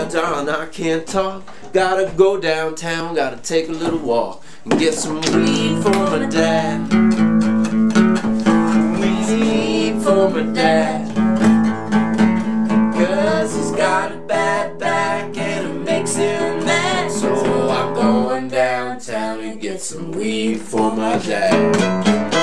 darling, I can't talk. Gotta go downtown, gotta take a little walk and get some weed for my dad. Weed for my dad, 'cause he's got a bad back and it makes him mad. So I'm going downtown and get some weed for my dad.